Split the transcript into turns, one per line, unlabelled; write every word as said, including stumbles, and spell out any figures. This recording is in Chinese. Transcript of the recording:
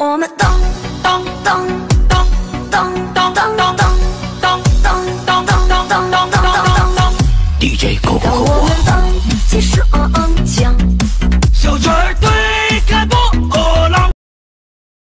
我们当当当当当当当当当当当当当当当当当当
D J 够不够
让我们当气势昂昂。